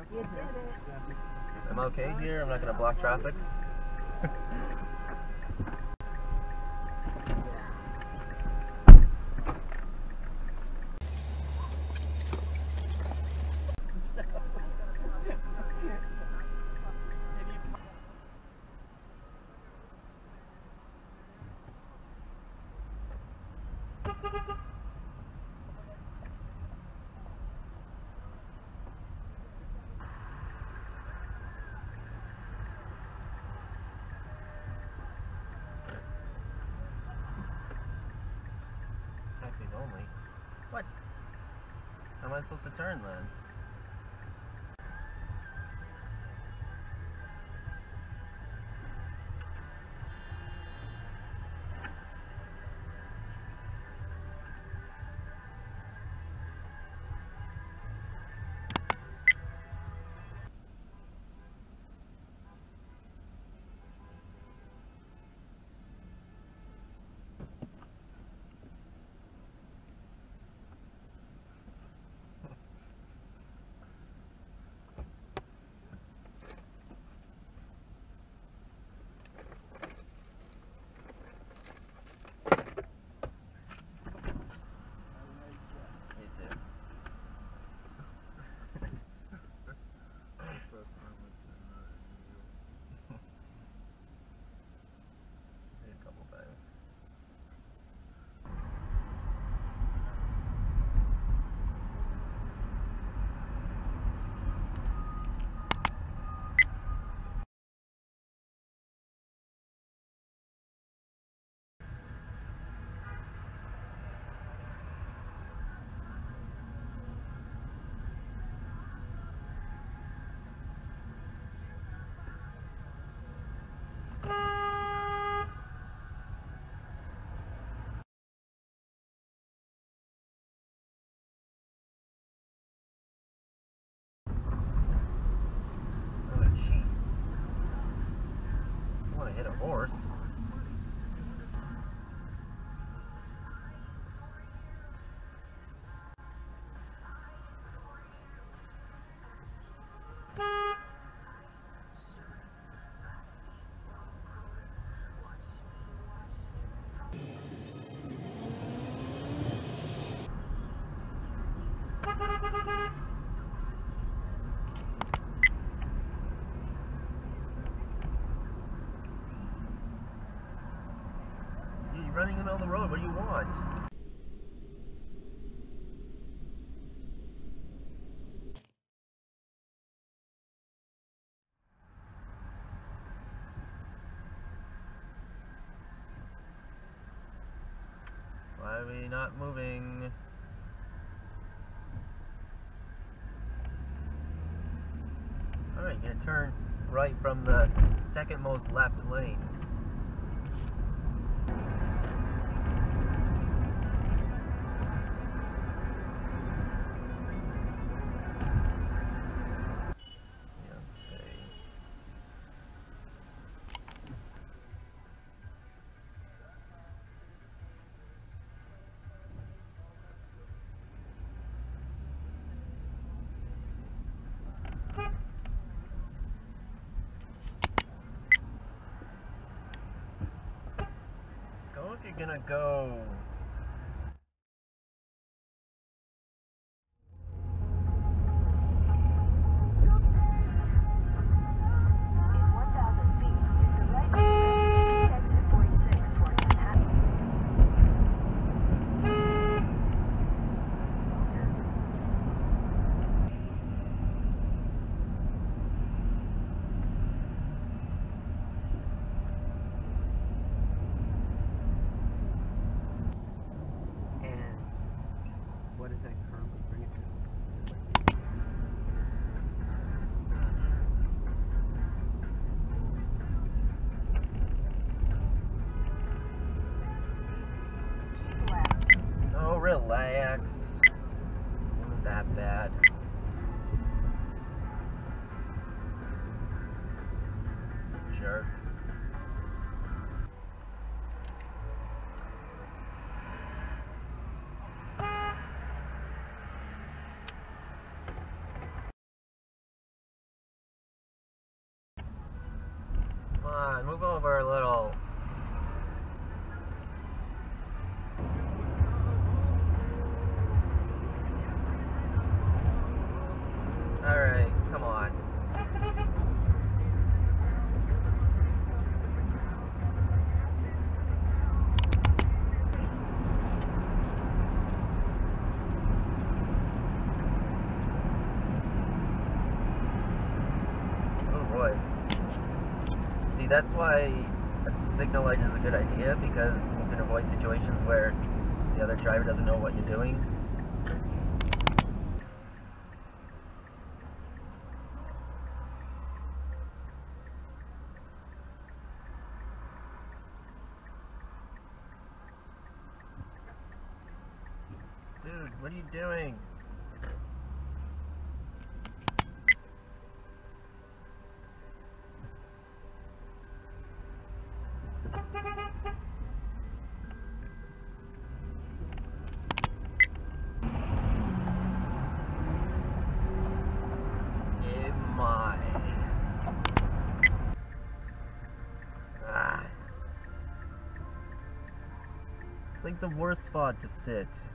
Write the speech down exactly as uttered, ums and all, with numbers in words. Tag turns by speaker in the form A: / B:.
A: You did it.
B: I'm okay here. I'm not going to block traffic. Taxis only. What? How am I supposed to turn then? Hit a horse. Running in the middle of the road, what do you want? Why are we not moving? Alright, you're gonna turn right from the second most left lane. Go if you're gonna go. on, move over a little. Alright, come on. Oh boy. See, that's why a signal light is a good idea, because you can avoid situations where the other driver doesn't know what you're doing. Dude, what are you doing? In my... Ah. It's like the worst spot to sit.